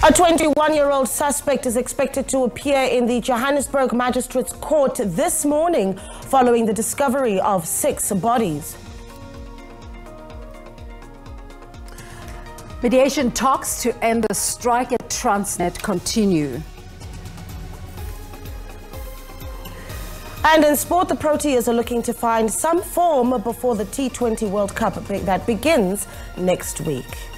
A 21-year-old suspect is expected to appear in the Johannesburg Magistrate's court this morning following the discovery of 6 bodies. Mediation talks to end the strike at Transnet continue. And in sport, the Proteas are looking to find some form before the T20 World Cup that begins next week.